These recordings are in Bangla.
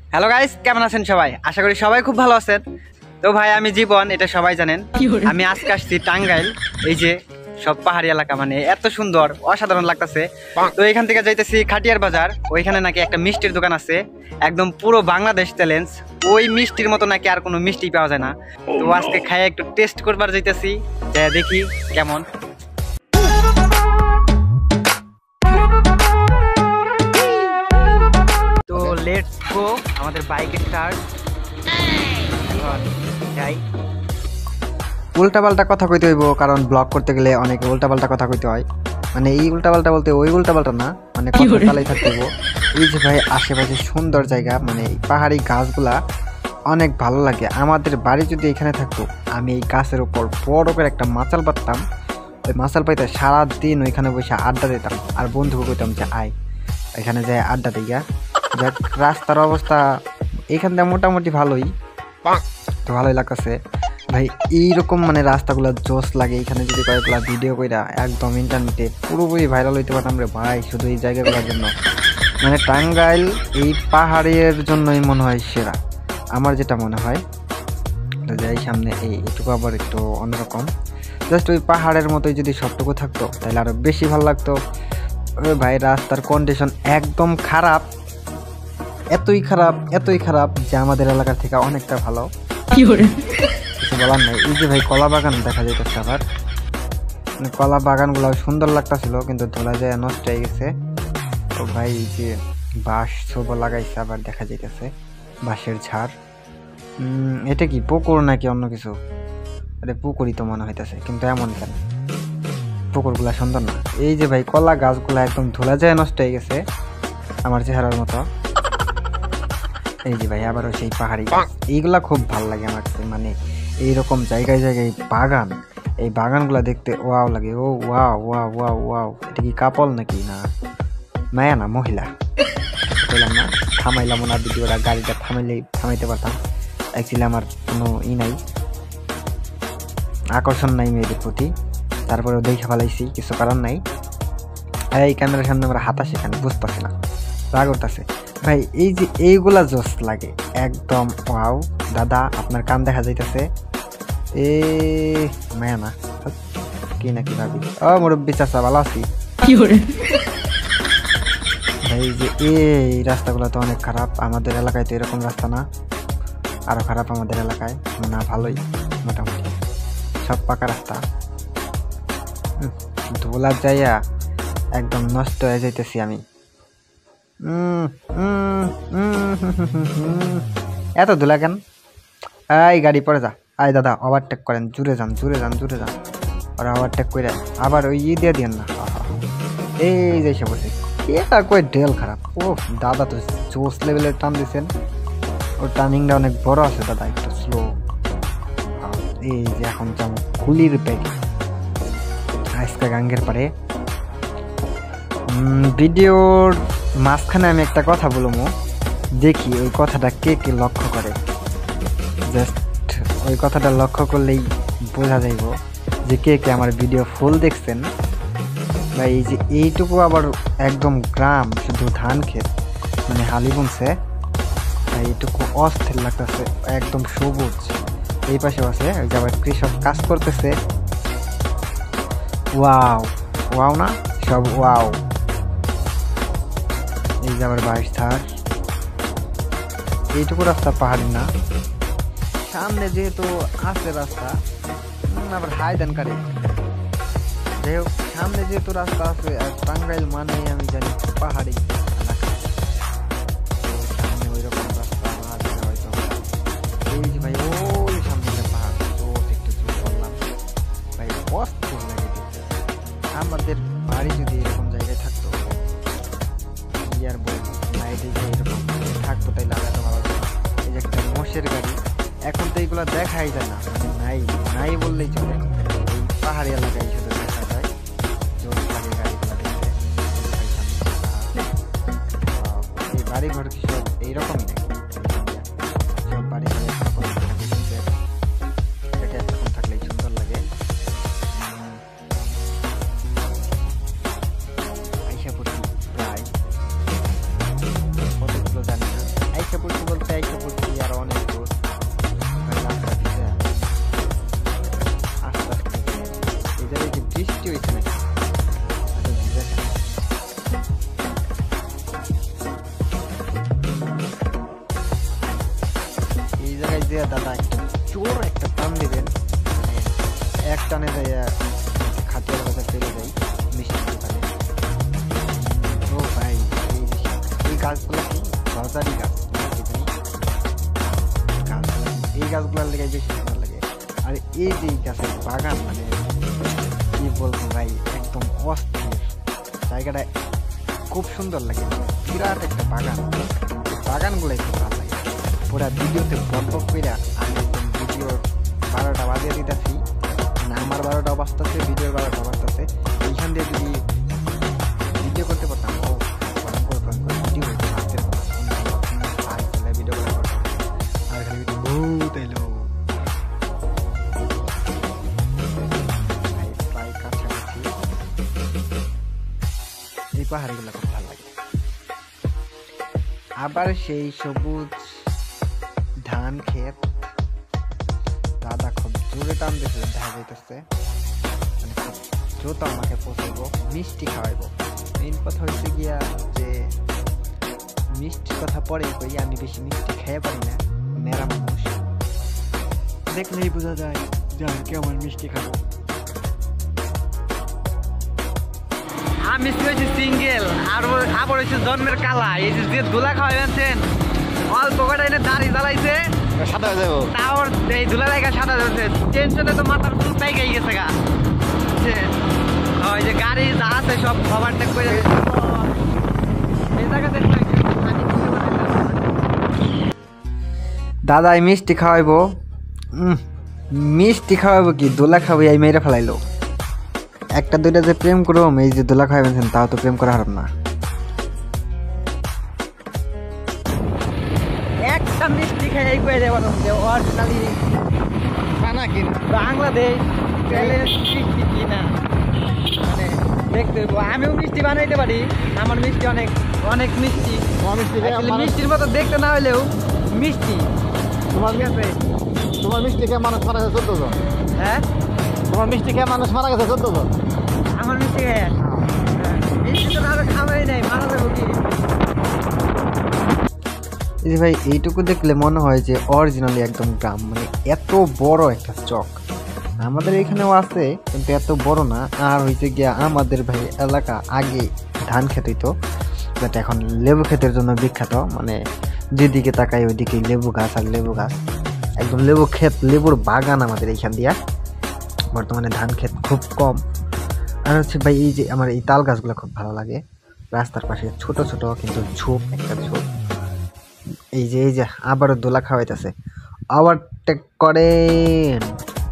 হ্যালো গাইস, কেমন আছেন সবাই? আশা করি সবাই খুব ভালো আছেন। তো ভাই আমি জীবন, এটা সবাই জানেন। আমি আজকে আসছি টাঙ্গাইল। এই যে সব পাহাড়ি এলাকা, মানে এত সুন্দর, অসাধারণ লাগতেছে। তো এখান থেকে যাইতেছি খাটিয়ার বাজার। ওইখানে নাকি একটা মিষ্টির দোকান আছে, একদম পুরো বাংলাদেশ চ্যালেঞ্জ। ওই মিষ্টির মতো নাকি আর কোনো মিষ্টি পাওয়া যায় না। তো আজকে খাই একটু টেস্ট করবার যাইতেছি, যে দেখি কেমন। তো লেটস গো, আমাদের বাইক স্টার্ট। যাই। উল্টাপাল্টা কথা কইতে হইব, কারণ ব্লগ করতে গেলে অনেক উল্টাপাল্টা কথা কইতে হয়। মানে এই উল্টাপাল্টা বলতে ওই উল্টাপাল্টা না, মানে কথা চালাই থাকতে হইব। এই যে ভাই আশেপাশে সুন্দর জায়গা, মানে পাহাড়ি গাছগুলা অনেক ভালো লাগে। আমাদের বাড়ি যদি এখানে থাকতো, আমি এই গাছের উপর বড় করে একটা মাচাল পাততাম। ওই মাচাল পাইতে সারাদিন ওইখানে বসে আড্ডা দিতাম, আর বন্ধুকে কইতাম যে আয় এখানে যাই আড্ডা দিই। যাক, রাস্তার অবস্থা এখান থেকে মোটামুটি ভালোই, তো ভালোই লাগতেছে ভাই। এইরকম মানে রাস্তাগুলো জোস লাগে। এখানে যদি কয়েকগুলা ভিডিও কইরা একদম ইন্টারনেটে পুরোপুরি ভাইরাল হইতে পারতাম রে ভাই, শুধু এই জায়গাগুলোর জন্য। মানে টাঙ্গাইল এই পাহাড়ের জন্যই মনে হয় সেরা, আমার যেটা মনে হয়। যাই সামনে, এইটুকু আবার একটু অন্যরকম। জাস্ট ওই পাহাড়ের মতোই যদি সবটুকু থাকতো তাহলে আরো বেশি ভালো লাগতো। ভাই রাস্তার কন্ডিশন একদম খারাপ, এতই খারাপ যে আমাদের এলাকার থেকে অনেকটা ভালো। কিছু বলার নাই। এই যে ভাই কলা বাগান দেখা যাইতেছে, আবার কলা বাগান গুলো সুন্দর লাগতেছিল, কিন্তু ধোলা যায় নষ্ট হয়ে গেছে। তো ভাই এই যে বাঁশ ছোপ লাগাইছে, আবার দেখা যাইতেছে বাঁশের ঝাড়। এটা কি পুকুর নাকি অন্য কিছু? আরে পুকুরই তো মনে হইতেছে, কিন্তু এমন কেন? পুকুর গুলা সুন্দর না। এই যে ভাই কলা গাছগুলা একদম ধোলা যায় নষ্ট হয়ে গেছে, আমার চেহারার মতো। এই যে ভাই আবারও সেই পাহাড়ি গাছ, এইগুলা খুব ভালো লাগে আমার কাছে। মানে এইরকম জায়গায় জায়গায় বাগান, এই বাগানগুলা দেখতে ওয়াও লাগে। ও ওয়াও ওয়াও ওয়াও ওয়াও, এটা কি কাপল নাকি? না মায়া না, মহিলা। বললাম না, থামাইলাম না ভিডিওটা, গাড়িটা থামাইতে পারতাম। অ্যাকচুয়ালি আমার কোনো নাই, আকর্ষণ নাই মেয়েদের প্রতি, তারপরেও দেখে ফেলাইছি, কিছু কারণ নাই। এই ক্যামেরার সামনে আমরা হাতা সেখানে বুঝতেছি না, রাগ করতেছে ভাই। এই যে এইগুলা জোস লাগে একদম। ওয়াও দাদা, আপনার কান দেখা যাইতেছে। এ মায়া না, কি নাকি ভাবি? ও মুরব্বী চাচা, ভালো আছি ভাই। যে এই রাস্তাগুলো তো অনেক খারাপ, আমাদের এলাকায় তো এরকম রাস্তা না, আরো খারাপ আমাদের এলাকায়। না ভালোই, মোটামুটি সব পাকা রাস্তা। ধোলার যাইয়া একদম নষ্ট হয়ে যাইতেছি আমি। এত ধুলা কেন? এই গাড়ি পরে যা। আয় দাদা, ওভারটেক করেন, জুড়ে যান। ওরা ওভারটেক করে আবার ওই দিয়ে দিয়েন না। এই যে এসে বসে, এটা কই ডেল খারাপ। ও দাদা তো জোস লেভেলের টান দিচ্ছেন, ওর টার্নিংটা অনেক বড় আছে দাদা, একটু স্লো। এই যে এখন যেমন কুলির প্যাকেট আজকে গাঙ্গের পারে। ভিডিওর মাঝখানে আমি একটা কথা বলবো, দেখি ওই কথাটা কে কে লক্ষ্য করে। জাস্ট ওই কথাটা লক্ষ্য করলেই বোঝা যাইব যে কে কে আমার ভিডিও ফুল দেখছেন। বা এই যে এইটুকু আবার একদম গ্রাম, শুধু ধান ক্ষেত, মানে হালি বুনছে। এইটুকু অস্থির লাগতেছে, একদম সবুজ। এই পাশেও আছে, ওই যে আবার কৃষক কাজ করতেছে। ওয়াও ওয়াও না, সব ওয়াও। এই যে আবার বাইশ ধার। এইটুকু রাস্তা পাহাড়ি না, সামনে যেহেতু আছে রাস্তা, আবার হাই দেন কারে। যাই হোক, সামনে যেহেতু রাস্তা আছে, আর টাঙ্গাইল মানে আমি জানি পাহাড়ি এলাকা, সামনে ওই রকম রাস্তা আছে হয়তো। এই যে ভাই ওই সামনে পাহাড়, একটু জোর করলাম ভাই, অস্থির লাগে দেখতে। আমাদের বাড়ি যদি এরকম জায়গায় থাকতো, আর বলবো নাইটে এরকম থাকতো, তাই লাগাতে ভালো হতো। এই যে একটা মোষের গাড়ি, এখন তো এইগুলো দেখাই যায় না, মানে নাই বললেই চলে। এই পাহাড়ি এলাকায় শুধু দেখা যায়, জোর লাগে গাড়িগুলো দেখতে। এই বাড়ি ঘর কি সব এইরকমই নাকি? সব বাড়ি ঘর এরকম থাকলেই সুন্দর লাগে। আইসা পড়ছি প্রায়, কতগুলো জানি না। আইসা পড়ছি বলতে দিয়ে দাদা একটা জোর একটা টান দিবেন, মানে এক টানে যাইয়া খাটিয়ার বাজার পেরে যাই মিষ্টি দোকানে। ও ভাই এই গাছগুলো কি রজারি গাছ, এই গাছগুলোর লেগে বেশি ভালো লাগে। আর এই যে গাছের বাগান, মানে কি বলবো ভাই, একদম অস্থির জায়গাটা, খুব সুন্দর লাগে, বিরাট একটা বাগান। বাগানগুলাই খুব ভালো লাগে। পুরা ভিডিওতে বক করে আমি একদম ভিডিওর 12টা বাজিয়ে দিতেছি, মানে আমার 12টা বাজতেছে, ভিডিওর 12টা বাজতেছে। এইখান দিয়ে যদি ভিডিও করতে পারতাম, ও ভিডিও করতে হাতের ভিডিও করা করতাম। আর এখানে ভূত এলো প্রায় কাছাকাছি। এই পাহাড়গুলো খুব ভালো লাগে। আবার সেই সবুজ ধান ক্ষেত, দাদা খুব জোরে টান দিয়েছে, দেখা যাইতেছে মানে খুব দ্রুত আমাকে পৌঁছাইবো, মিষ্টি খাওয়াইবো। মেইন কথা হচ্ছে গিয়া যে মিষ্টির কথা পরে কই, আমি বেশি মিষ্টি খেয়ে পারি না, মেরা মানুষ, দেখলেই বোঝা যায় যে আমি কেমন মিষ্টি খাবো। আমি হয়েছি সিঙ্গেল, আর আবার হয়েছে জন্মের কালা। এই যে ধুলা খাওয়াইছেন অল্প কটা এনে দাড়ি জ্বালাইছে, সাদা হয়ে যাবো, তাও এই ধুলা জায়গা সাদা যাচ্ছে। টেনশনে তো মাথার চুল পাইকাই গেছে গা। ওই যে গাড়ি যা আছে সব ওভারটেক করে এই জায়গাতে দাদা এই মিষ্টি খাওয়াইবো, মিষ্টি খাওয়াবো কি দোলা খাবো, এই মেয়েরা ফেলাইলো। একটা দুইটা যে প্রেম করবো, এই যে দোলা খাওয়াবেন তাও তো প্রেম করা হারাম না। একটা মিষ্টি খেয়ে এই কয়ে দেওয়া যে অরিজিনালি খানা কিনা বাংলাদেশ চ্যালেঞ্জ মিষ্টি কিনা, মানে দেখতে হইব। আমিও মিষ্টি বানাইতে পারি, আমার মিষ্টি অনেক অনেক মিষ্টি। মিষ্টির মতো দেখতে না হলেও মিষ্টি। তোমার তোমার মিষ্টি খেয়ে মানুষ মারা গেছে 14 জন। হ্যাঁ, তোমার মিষ্টি খেয়ে মানুষ মারা গেছে 14 জন। আমার মিষ্টি খেয়ে মিষ্টি তো আরো খাওয়াই নাই, মারা যাবো কি? এই যে ভাই এইটুকু দেখলে মনে হয় যে অরিজিনালি একদম গ্রাম, মানে এত বড় একটা চক আমাদের এখানেও আছে, কিন্তু এত বড় না। আর হয়েছে গিয়া আমাদের ভাই এলাকা আগে ধান খেত হইতো, যেটা এখন লেবু ক্ষেতের জন্য বিখ্যাত। মানে যেদিকে তাকাই ওইদিকে লেবু গাছ আর লেবু গাছ, একদম লেবু ক্ষেত, লেবুর বাগান আমাদের এইখান দিয়া। বর্তমানে ধান ক্ষেত খুব কম। আর হচ্ছে ভাই এই যে আমার এই তাল গাছগুলো খুব ভালো লাগে, রাস্তার পাশে ছোট ছোট কিন্তু ঝোপ, একটা ঝোপ। এই যে আবারও দোলা খাওয়াইতেছে, ওভারটেক করেন।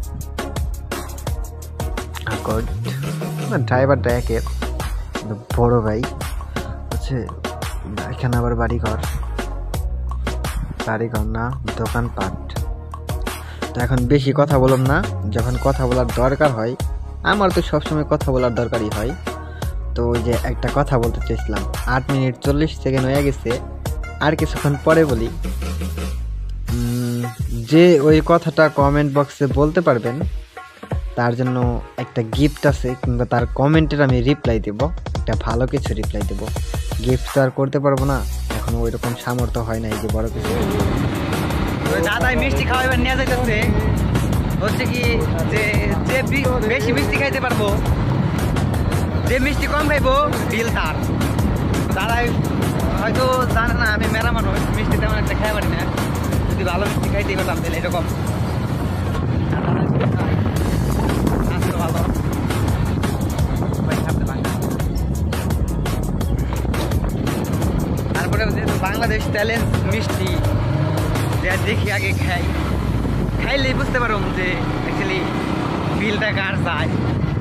ড্রাইভারটা একের বড় ভাই হচ্ছে। এখানে আবার বাড়িঘর না, দোকানপাট। তো এখন বেশি কথা বললাম না, যখন কথা বলার দরকার হয়, আমার তো সবসময় কথা বলার দরকারই হয়। তো ওই যে একটা কথা বলতে চাইছিলাম, 8 মিনিট 40 সেকেন্ড হয়ে গেছে, আর কিছুক্ষণ পরে বলি। যে ওই কথাটা কমেন্ট বক্সে বলতে পারবেন তার জন্য একটা গিফট আছে, কিংবা তার কমেন্টের আমি রিপ্লাই দেব, একটা ভালো কিছু রিপ্লাই দেব। গিফট তো আর করতে পারবো না, এখন ওই রকম সামর্থ্য হয় না এই যে বড় কিছু। দাদাই মিষ্টি খাওয়াইবার নিয়ে যাইতেছে, হচ্ছে কি যে যে বেশি মিষ্টি খাইতে পারবো, যে মিষ্টি কম খাইবো বিল তার। দাদাই হয়তো জানে না আমি মেরা মানুষ, মিষ্টি তেমন একটা খাই পারি না। যদি ভালো মিষ্টি খাইতে পারতাম তাহলে এরকম ভালো তারপরে যেহেতু বাংলাদেশ চ্যালেঞ্জ মিষ্টি যে দেখি আগে খাইলেই বুঝতে পারো যে অ্যাকচুয়ালি বিলটা কার চায়।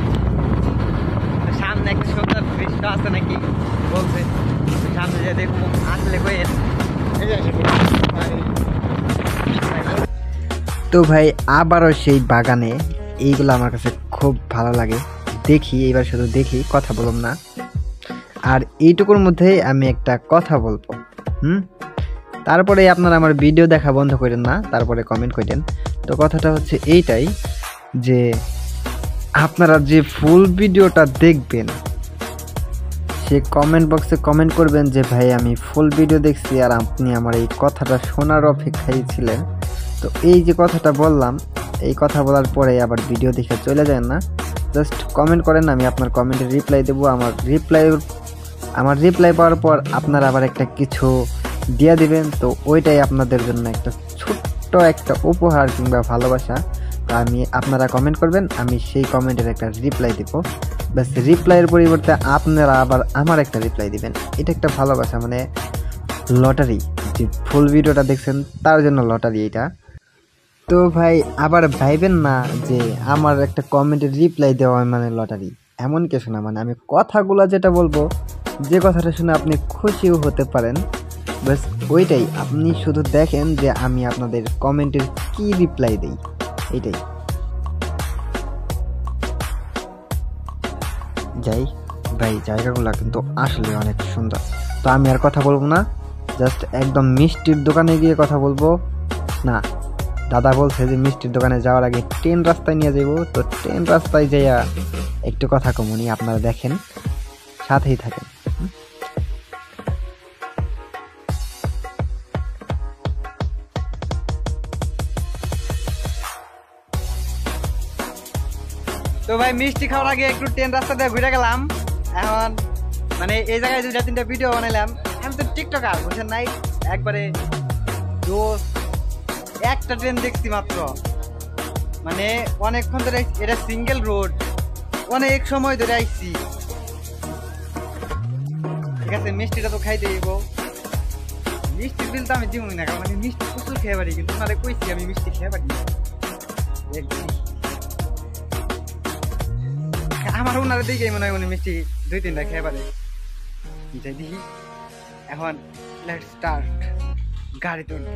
সামনে একটা সুন্দর দৃশ্য আছে নাকি বলছে, সামনে যে দেখবো আসলে কয়ে। তো ভাই আবারও সেই বাগানে, এইগুলো আমার কাছে খুব ভালো লাগে, দেখি এবার শুধু দেখি, কথা বললাম না। আর এইটুকুর মধ্যেই আমি একটা কথা বলবো, তারপরে আপনারা আমার ভিডিও দেখা বন্ধ করেন না, তারপরে কমেন্ট করেন। তো কথাটা হচ্ছে এইটাই যে আপনারা যে ফুল ভিডিওটা দেখবেন, সে কমেন্ট বক্সে কমেন্ট করবেন যে ভাই আমি ফুল ভিডিও দেখছি আর আপনি আমার এই কথাটা শোনার অপেক্ষায় ছিলেন। তো এই যে কথাটা বললাম, এই কথা বলার পরে আবার ভিডিও দেখে চলে যায় না, জাস্ট কমেন্ট করেন, আমি আপনার কমেন্টের রিপ্লাই দেবো। আমার রিপ্লাই পাওয়ার পর আপনারা আবার একটা কিছু দিয়ে দিবেন, তো ওইটাই আপনাদের জন্য একটা ছোট্ট একটা উপহার কিংবা ভালোবাসা। তো আপনারা কমেন্ট করবেন, আমি সেই কমেন্টের একটা রিপ্লাই দিব। ব্যাস, রিপ্লাইয়ের পরিবর্তে আপনারা আবার আমার একটা রিপ্লাই দিবেন। এটা একটা ভালোবাসা, মানে লটারি। যে ফুল ভিডিওটা দেখছেন তার জন্য লটারি এটা। তো ভাই আবার ভাইবেন না যে আমার একটা কমেন্টের রিপ্লাই দেওয়া মানে লটারি, এমন কিছু না। মানে আমি কথাগুলো যেটা বলবো, যে কথাটা শুনে আপনি খুশিও হতে পারেন, ব্যাস ওইটাই। আপনি শুধু দেখেন যে আমি আপনাদের কমেন্টের কি রিপ্লাই দেই, এইটাই। যাই ভাই, জায়গাগুলো কিন্তু আসলে অনেক সুন্দর। তো আমি আর কথা বলবো না, জাস্ট একদম মিষ্টির দোকানে গিয়ে কথা বলবো। না, দাদা বলছে যে মিষ্টির দোকানে যাওয়ার আগে ট্রেন রাস্তায় নিয়ে যাবো, তো ট্রেন রাস্তায় যাইয়া একটু কথা কমনি, আপনারা দেখেন, সাথেই থাকেন। তো ভাই মিষ্টি খাওয়ার আগে একটু ট্রেন রাস্তা দিয়ে ঘুরে গেলাম। এখন মানে এই জায়গায় 2-3টা ভিডিও বানাইলাম। আমি তো টিকটকার, বুঝছেন নাই, একবারে একটা ট্রেন দেখছি মাত্র। মানে অনেকক্ষণ ধরে, এটা সিঙ্গেল রোড, অনেক সময় ধরে আইছি। ঠিক আছে, মিষ্টিটা তো খাইতে দিব। মিষ্টির বিল তো আমি দিবই না, কারণ আমি মিষ্টি প্রচুর খেয়ে পারি, কিন্তু তোমাদের কইছি আমি মিষ্টি খেয়ে পারি না। আমার ওনারা দিকে মনে হয় উনি মিষ্টি 2-3টা খেয়ে পারে। দেখি এখন লেটস স্টার্ট, গাড়ি তুলবো।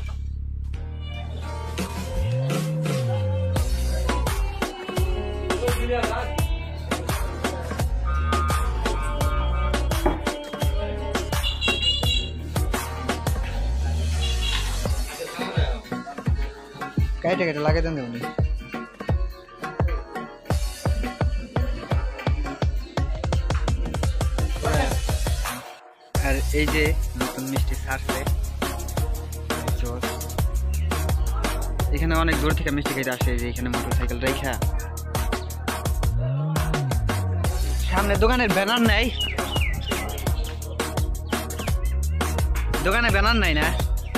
কেটে কেটে লাগে দেন উনি। আর এই যে নতুন মিষ্টি ছাড়ছে, এখানে অনেক দূর থেকে মিষ্টি খেতে আসে। যে এখানে মোটরসাইকেল রেখা, সামনে দোকানের ব্যানার নাই, দোকানে ব্যানার নাই না।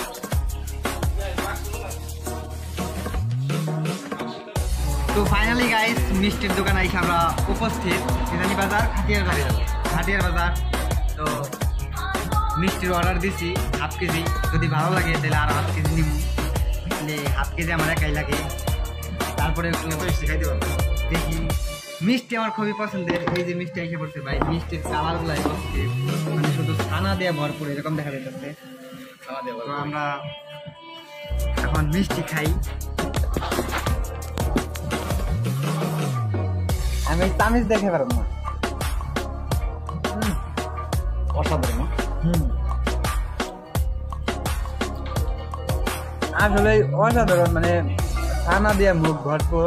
তো ফাইনালি গাইস, মিষ্টির দোকানে এসে আমরা উপস্থিত। সিরানি বাজার, খাটিয়ার বাজার। তো মিষ্টির অর্ডার দিছি হাফ কেজি, যদি ভালো লাগে তাহলে আর হাফ কেজি নিব। তাহলে হাফ কেজি আমার একাই লাগে। তারপরে মিষ্টি খাইতে পারবো। দেখি, মিষ্টি আমার খুবই পছন্দের। এই যে মিষ্টি এসে পড়ছে ভাই, মিষ্টির কালারগুলো মানে শুধু ছানা দিয়ে ভরপুর এরকম দেখা যাচ্ছে। তো আমরা এখন মিষ্টি খাই। আমি চামিচ দেখে পারব না, অসাধারণ। আসলে অসাধারণ, মানে ছানা দিয়ে মুখ ভরপুর।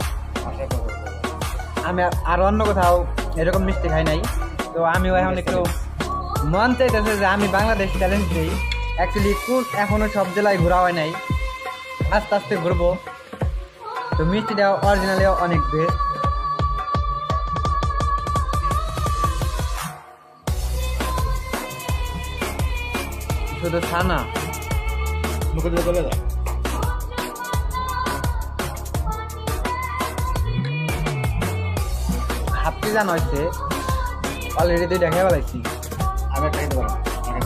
আমি আর অন্য কোথাও এরকম মিষ্টি খাই নাই। তো আমিও এখন একটু মন চাইতেছে যে আমি বাংলাদেশ চ্যালেঞ্জ দিই। অ্যাকচুয়ালি এখনো সব জেলায় ঘোরা হয় নাই, আস্তে আস্তে ঘুরবো। তো মিষ্টিটা অরিজিনালি অনেক বেস্ট। শুধু ছানা মুখে দিয়ে চলে যায়। হাফ কেজি জানা হয়েছে, অলরেডি 2টা খেয়ে ফেলাইছি। আমি খাইতে পারবো,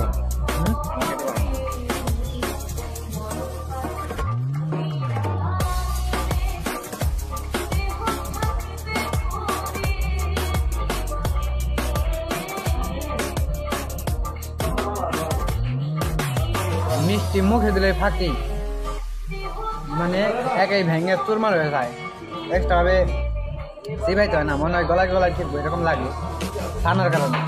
মিষ্টি মুখে দিলে ফাঁকি, মানে একাই ভেঙে চুরমার হয়ে যায়। এক্সট্রা ভাবে চিবাইতে হয় না, মনে হয় গলায় গলায় ঠিক এরকম লাগে ছানার কারণে।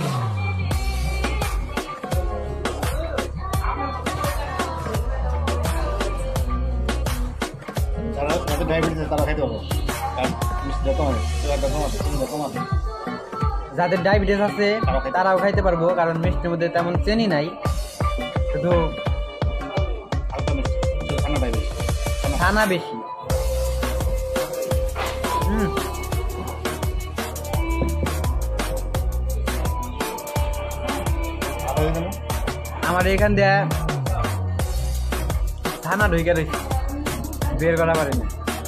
যাদের ডায়াবেটিস আছে তারাও খাইতে পারবো, কারণ মিষ্টির মধ্যে তেমন চিনি নাই, শুধু দানা বেশি। আমার এখান দিয়ে থানা ঢুকে রয়েছে, বের করা পারেনি।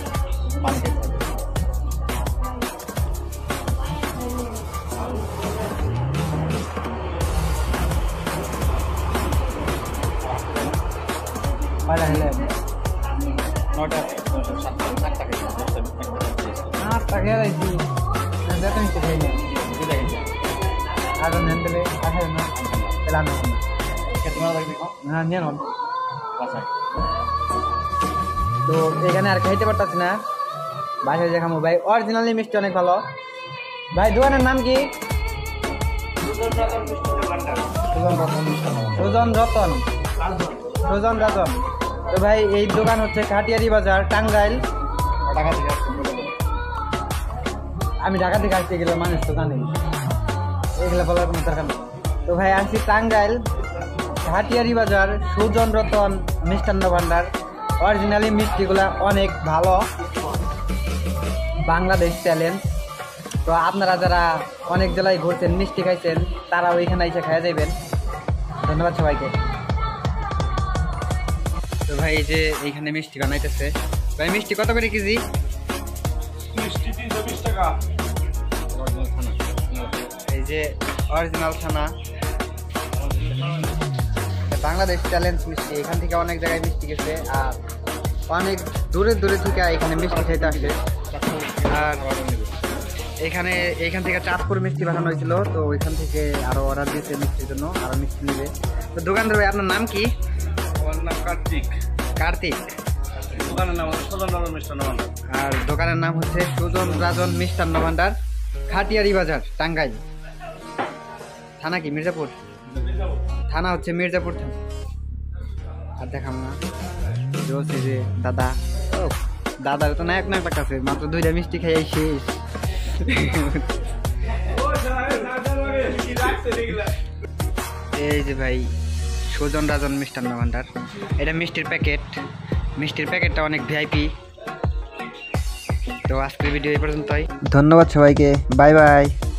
তো এখানে আর খাইতে পারতাছি না, বাইরে যে খামো ভাই। অরিজিনালি মিষ্টি অনেক ভালো ভাই। দোকানের নাম কি? সুজন রতন। সুজন রতন। তো ভাই এই দোকান হচ্ছে কাটিয়ারি বাজার, টাঙ্গাইল। আমি ঢাকা থেকে আসতে গেলে মানুষ তো জানি, এগুলো বলার কোনো দরকার নেই। তো ভাই আসছি টাঙ্গাইল ঘাটিয়ারি বাজার, সুজন রতন মিষ্টান্ন ভান্ডার। অরিজিনালি মিষ্টিগুলা অনেক ভালো, বাংলাদেশ চ্যালেঞ্জ। তো আপনারা যারা অনেক জেলায় ঘুরছেন, মিষ্টি খাইছেন, তারাও এখানে এসে খাইয়া যাবেন। ধন্যবাদ সবাইকে। তো ভাই এই যে এইখানে মিষ্টি বানাইতেছে। ভাই মিষ্টি কত করে কেজি? মিষ্টি 320 টাকা। এই যে অরিজিনাল ছানা, বাংলাদেশ চ্যালেঞ্জ মিষ্টি। এখান থেকে অনেক জায়গায় মিষ্টি গেছে, আর অনেক দূরে দূরে থেকে এখানে মিষ্টি খাইতে আসে। আর এইখান থেকে চাঁদপুর মিষ্টি বানানো হয়েছিল, তো ওইখান থেকে আরো অর্ডার দিয়েছে মিষ্টির জন্য, আরো মিষ্টি নেবে। তো দোকানদার ভাই আপনার নাম কি? আমার নাম কার্তিক। কার্তিক। দোকানের নাম হচ্ছে সুজন রাজন মিষ্টান্ন ভান্ডার। আর দোকানের নাম হচ্ছে সুজন রাজন মিষ্টান্ন ভান্ডার, ঘাটিয়ারি বাজার, টাঙ্গাইল। থানা কি? মির্জাপুর। থানা হচ্ছে মির্জাপুর থানা। আর দেখাম না বলছি যে দাদা, ও দাদার তো নায়ক নায়ক কাছে মাত্র 2টা মিষ্টি খাই শেষ। এই যে ভাই সুজন রাজন মিষ্টান্ন ভান্ডার, এটা মিষ্টির প্যাকেট। মিষ্টির প্যাকেটটা অনেক ভিআইপি। তো আজকের ভিডিও এই পর্যন্তই। ধন্যবাদ সবাইকে, বাই বাই।